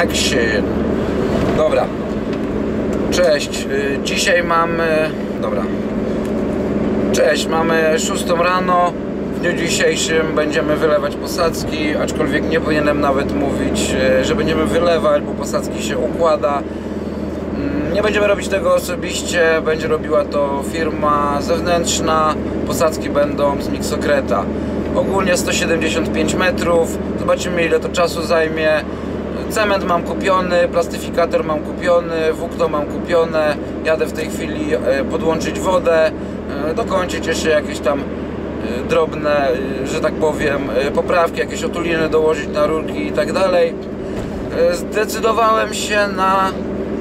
Action. Dobra. Cześć. Dzisiaj mamy... Dobra. Cześć, mamy 6 rano. W dniu dzisiejszym będziemy wylewać posadzki, aczkolwiek nie powinienem nawet mówić, że będziemy wylewać, bo posadzki się układa. Nie będziemy robić tego osobiście, będzie robiła to firma zewnętrzna. Posadzki będą z Mixokreta. Ogólnie 175 metrów. Zobaczymy, ile to czasu zajmie. Cement mam kupiony, plastyfikator mam kupiony, włókno mam kupione. Jadę w tej chwili podłączyć wodę, dokończyć jeszcze jakieś tam drobne, że tak powiem, poprawki, jakieś otuliny dołożyć na rurki i tak dalej. Zdecydowałem się na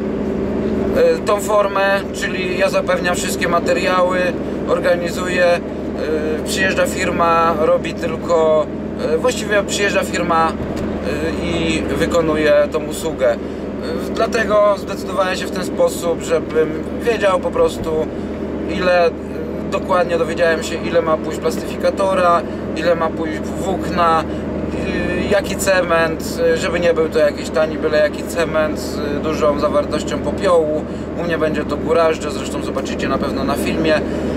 tą formę, czyli ja zapewniam wszystkie materiały, organizuję, przyjeżdża firma, robi tylko, właściwie przyjeżdża firma i wykonuje tą usługę. Dlatego zdecydowałem się w ten sposób, żebym wiedział po prostu, ile dokładnie dowiedziałem się, ile ma pójść plastyfikatora, ile ma pójść włókna, jaki cement, żeby nie był to jakiś tani byle jaki cement z dużą zawartością popiołu. U mnie będzie to gurażdże, zresztą zobaczycie na pewno na filmie.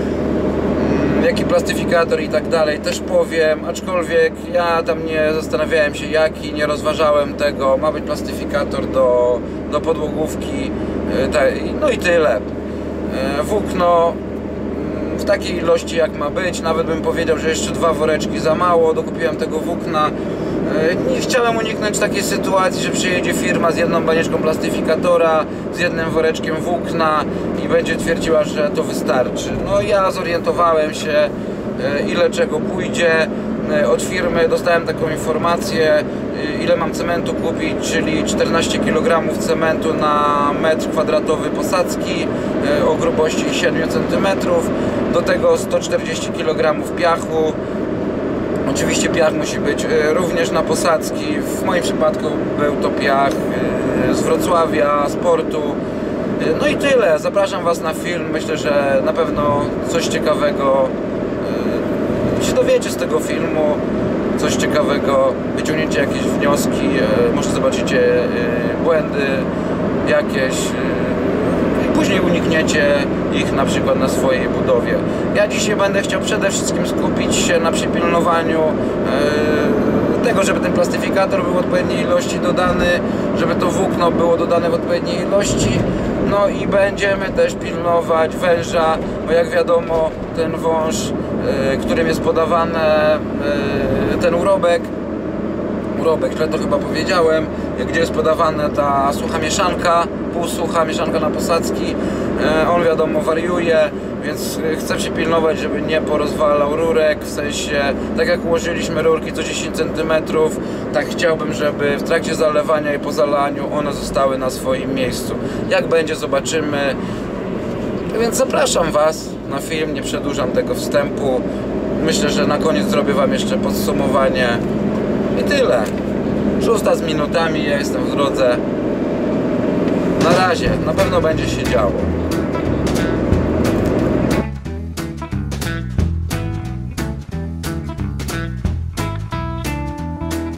Jaki plastyfikator i tak dalej też powiem, aczkolwiek ja tam nie zastanawiałem się jaki, nie rozważałem tego. Ma być plastyfikator do podłogówki, no i tyle. Włókno w takiej ilości jak ma być, nawet bym powiedział, że jeszcze 2 woreczki za mało, dokupiłem tego włókna. Nie chciałem uniknąć takiej sytuacji, że przyjedzie firma z jedną banieczką plastyfikatora, z jednym woreczkiem włókna i będzie twierdziła, że to wystarczy. No ja zorientowałem się, ile czego pójdzie. Od firmy dostałem taką informację, ile mam cementu kupić, czyli 14 kg cementu na metr kwadratowy posadzki o grubości 7 cm. Do tego 140 kg piachu. Oczywiście piach musi być również na posadzki. W moim przypadku był to piach z Wrocławia, z portu. No i tyle. Zapraszam Was na film. Myślę, że na pewno coś ciekawego się dowiecie z tego filmu. Coś ciekawego, wyciągniecie jakieś wnioski, może zobaczycie błędy jakieś i później unikniecie ich na przykład na swojej budowie. Ja dzisiaj będę chciał przede wszystkim skupić się na przypilnowaniu tego, żeby ten plastyfikator był w odpowiedniej ilości dodany, żeby to włókno było dodane w odpowiedniej ilości. No i będziemy też pilnować węża, bo jak wiadomo ten wąż, którym jest podawane ten urobek, źle to chyba powiedziałem, gdzie jest podawana ta sucha mieszanka, półsucha mieszanka na posadzki, on wiadomo wariuje, więc chcę się pilnować, żeby nie porozwalał rurek, w sensie tak jak ułożyliśmy rurki co 10 cm, tak chciałbym, żeby w trakcie zalewania i po zalaniu one zostały na swoim miejscu. Jak będzie, zobaczymy. Więc zapraszam Was na film, nie przedłużam tego wstępu. Myślę, że na koniec zrobię Wam jeszcze podsumowanie. I tyle. 6 z minutami, ja jestem w drodze. Na razie, na pewno będzie się działo.